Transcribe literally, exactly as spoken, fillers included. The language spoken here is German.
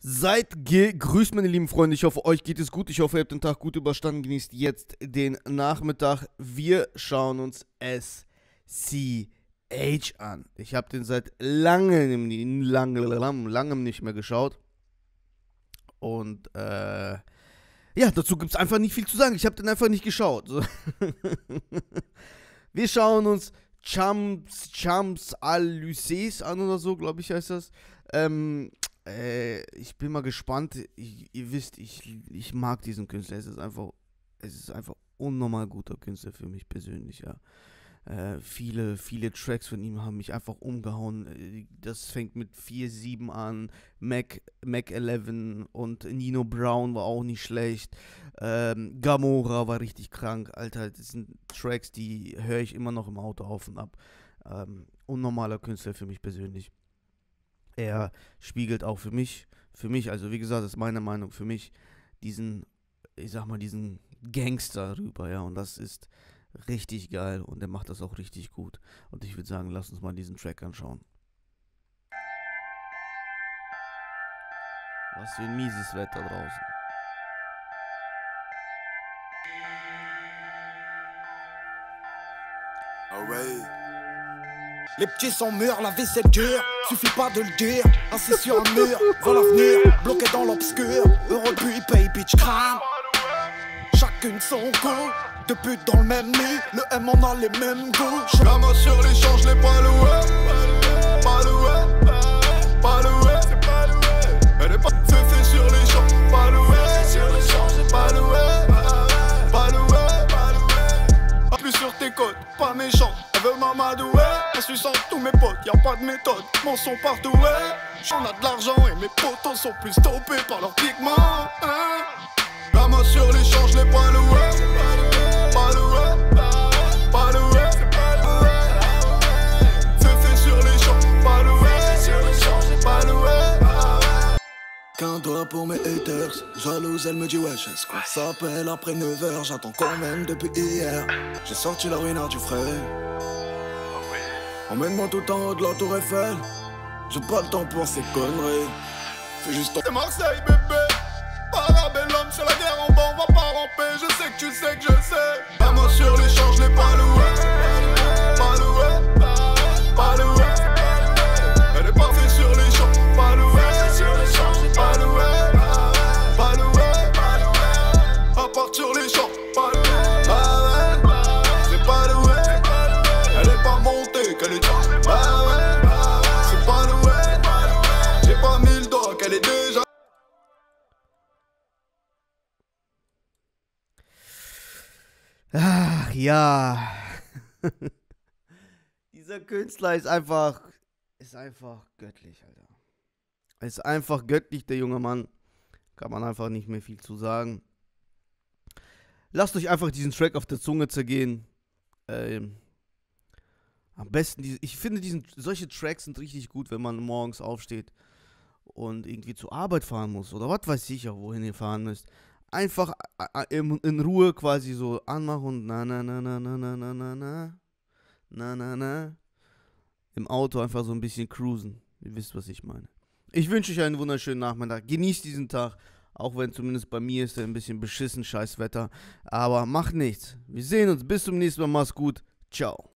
Seid gegrüßt, meine lieben Freunde. Ich hoffe, euch geht es gut. Ich hoffe, ihr habt den Tag gut überstanden. Genießt jetzt den Nachmittag. Wir schauen uns S C H an. Ich habe den seit langem, langem, langem nicht mehr geschaut. Und äh, ja, dazu gibt es einfach nicht viel zu sagen. Ich habe den einfach nicht geschaut. So. Wir schauen uns Champs, Champs Élysées an oder so, glaube ich, heißt das. Ähm, äh, ich bin mal gespannt. Ich, ihr wisst, ich, ich mag diesen Künstler. Es ist einfach, es ist einfach unnormal guter Künstler für mich persönlich, ja. Äh, viele, viele Tracks von ihm haben mich einfach umgehauen. Das fängt mit vier sieben an, Mac, Mac elf und Nino Brown war auch nicht schlecht. Ähm, Gamora war richtig krank, Alter. Das sind Tracks, die höre ich immer noch im Auto auf und ab. Ähm, unnormaler Künstler für mich persönlich. Er spiegelt auch für mich, für mich, also wie gesagt, das ist meine Meinung, für mich diesen, ich sag mal, diesen Gangster rüber, ja, und das ist richtig geil und er macht das auch richtig gut. Und ich würde sagen, lass uns mal diesen Track anschauen. Was für ein mieses Wetter draußen. Ah ouais. Les petits sont mûrs, la vie c'est dur, suffit pas de le dire. Assis sur un mur, voit l'avenir, bloqué dans l'obscur. Heureux puis paye, bitch crame. Chacune son coup. De pute dans le même nid, le M on a les mêmes goûts. La main sur l'échange, je l'ai pas loué. Pas loué, pas loué, c'est pas loué. Elle est pas fait fait sur l'échange, pas loué. Sur l'échange, c'est pas loué. Pas loué, pas loué. Appuie sur tes côtes, pas méchant. Elle veut m'amadouer. En suçant tous mes potes, y'a pas de méthode. Mon son partout, ouais. J'en ai de l'argent et mes potos sont plus dopés par leurs pigments. Hein. La main sur l'échange, je l'ai pas loué. Pas loué, pas loué, c'est pas loué. C'est fait sur les champs, pas loué. Sur les champs, c'est pas loué. Qu'un doigt pour mes haters, jalouse, elle me dit wesh, est-ce qu'on s'appelle après neuf heures? J'attends quand même depuis hier. J'ai sorti la ruinard du frais. Emmène-moi tout en haut de la tour Eiffel. J'ai pas le temps pour ces conneries. C'est juste ton... C'est Marseille, bébé. Parabellum, c'est la guerre en bas, on va pas ramper. Je sais que tu sais que je sais. La main sur l'échange, je l'ai pas loué. Pas loué, pas loué. Elle est pas faite sur les champs, pas loué. Sur les champs, pas loué. Pas loué, pas loué. À part sur les champs, pas loué. Ah ouais, c'est pas loué. Elle est pas montée, qu'elle est. Ah ouais, c'est pas loué. J'ai pas mis le doigt, qu'elle est déjà. Ach ja. Dieser Künstler ist einfach, ist einfach göttlich, Alter. Ist einfach göttlich, der junge Mann. Kann man einfach nicht mehr viel zu sagen. Lasst euch einfach diesen Track auf der Zunge zergehen. Ähm, am besten, diese, ich finde, diesen, solche Tracks sind richtig gut, wenn man morgens aufsteht und irgendwie zur Arbeit fahren muss. Oder was weiß ich auch, wohin ihr fahren müsst. Einfach in, in Ruhe quasi so anmachen und na na na na na na na na na na na na im Auto einfach so ein bisschen cruisen. Ihr wisst, was ich meine. Ich wünsche euch einen wunderschönen Nachmittag. Genießt diesen Tag, auch wenn zumindest bei mir ist er ein bisschen beschissen, scheiß Wetter. Aber macht nichts. Wir sehen uns. Bis zum nächsten Mal. Mach's gut. Ciao.